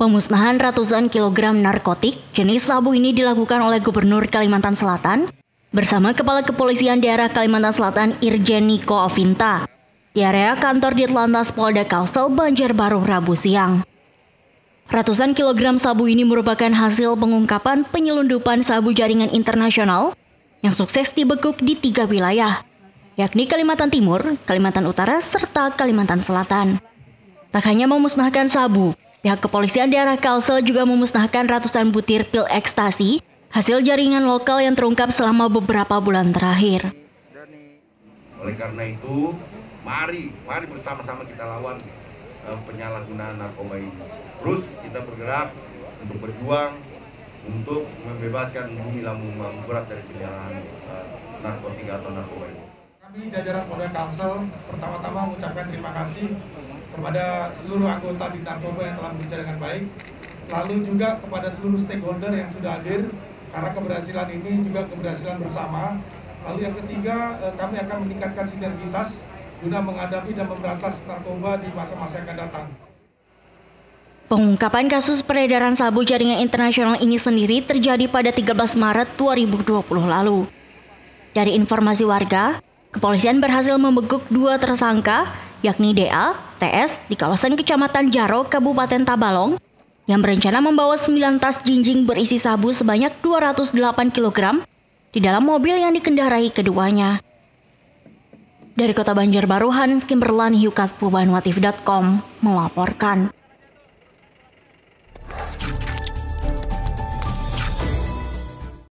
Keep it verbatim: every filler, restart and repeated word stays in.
Pemusnahan ratusan kilogram narkotik jenis sabu ini dilakukan oleh Gubernur Kalimantan Selatan bersama Kepala Kepolisian Daerah Kalimantan Selatan Irjen Niko Afinta di area kantor Ditlantas Polda Kalsel Banjarbaru Rabu siang. Ratusan kilogram sabu ini merupakan hasil pengungkapan penyelundupan sabu jaringan internasional yang sukses dibekuk di tiga wilayah, yakni Kalimantan Timur, Kalimantan Utara, serta Kalimantan Selatan. Tak hanya memusnahkan sabu, pihak kepolisian daerah Kalsel juga memusnahkan ratusan butir pil ekstasi hasil jaringan lokal yang terungkap selama beberapa bulan terakhir. Oleh karena itu, mari, mari bersama-sama kita lawan uh, penyalahgunaan narkoba ini. Terus kita bergerak untuk berjuang untuk membebaskan bumi Lampung berat dari penjarahan uh, narkotika atau narkoba ini. Kami jajaran Polda Kalsel pertama-tama mengucapkan terima kasih kepada seluruh anggota di narkoba yang telah bekerja dengan baik, lalu juga kepada seluruh stakeholder yang sudah hadir, karena keberhasilan ini juga keberhasilan bersama. Lalu yang ketiga, kami akan meningkatkan sinergitas guna menghadapi dan memberantas narkoba di masa-masa yang akan datang. Pengungkapan kasus peredaran sabu jaringan internasional ini sendiri terjadi pada tiga belas Maret dua ribu dua puluh lalu. Dari informasi warga, kepolisian berhasil membekuk dua tersangka, yakni D A, T S, di kawasan Kecamatan Jaro, Kabupaten Tabalong, yang berencana membawa sembilan tas jinjing berisi sabu sebanyak dua ratus delapan kilogram di dalam mobil yang dikendarai keduanya. Dari Kota Banjarbaru, Hans Kimberlan, Hukat Pubanwatif titik com melaporkan.